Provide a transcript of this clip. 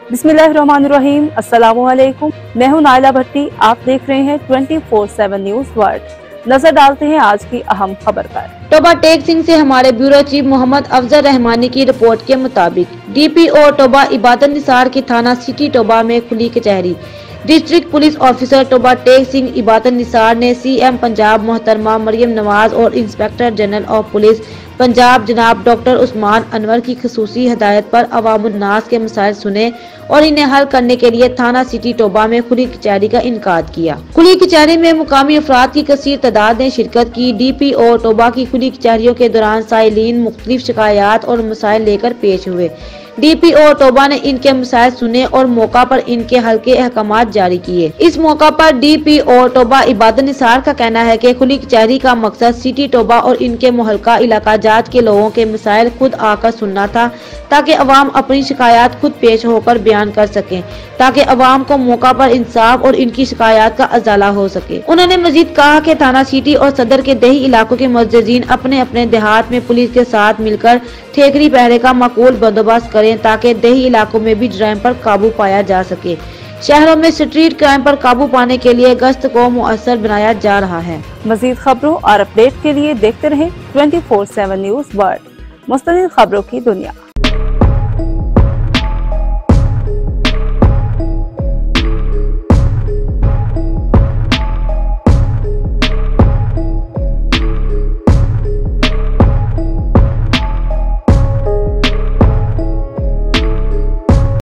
बिस्मिल्लाहिर्रहमानिर्रहीम, अस्सलामुअलैकुम। मैं हूं नाइला भट्टी। आप देख रहे हैं 24/7 न्यूज वर्ल्ड। नजर डालते हैं आज की अहम खबर पर। टोबा टेक सिंह से हमारे ब्यूरो चीफ मोहम्मद अफजल रहमानी की रिपोर्ट के मुताबिक डीपीओ टोबा इबादत निसार की थाना सिटी टोबा में खुली कचहरी। District police officer Toba Tek Singh Ibadat Nisar ने सीएम पंजाब मोहतरमा मरियम नवाज और inspector general of police Punjab जनाब डॉक्टर उस्मान अनवर की खसूसी हदायत पर अवामुन्नास के मसाइल सुने और इन्हें हल करने के लिए थाना सिटी टोबा में खुली कचहरी का इनकाद किया। खुली कचहरी में मुकामी अफराद की कसीर तादाद ने शिरकत की। डीपीओ टोबा की खुली कचहरियों के दौरान साइलिन मुख्तलिफ शिकायत और मसाइल लेकर पेश हुए। डीपीओ टोबा ने इनके मसाइल सुने और मौका पर इनके हल के अहकामात जारी किए। इस मौका पर डीपीओ टोबा इबादत निसार का कहना है कि खुली कचहरी का मकसद सिटी टोबा और इनके मुहल्का इलाका जात के लोगों के मसाइल खुद आकर सुनना था, ताकि अवाम अपनी शिकायत खुद पेश होकर बयान कर सकें, ताकि अवाम को मौका पर इंसाफ और इनकी शिकायत का अजाला हो सके। उन्होंने मजीद कहा कि थाना सिटी और सदर के दही इलाकों के मुअज्जिजीन अपने अपने देहात में पुलिस के साथ मिलकर ठेकरी पहरे का माकूल बंदोबस्त करें, ताकि दही इलाकों में भी जराइम पर काबू पाया जा सके। शहरों में स्ट्रीट क्राइम पर काबू पाने के लिए गश्त को मुअस्सर बनाया जा रहा है। मजीद खबरों और अपडेट के लिए देखते रहें 24/7 न्यूज वर्ल्ड, मुस्तकिल खबरों की दुनिया।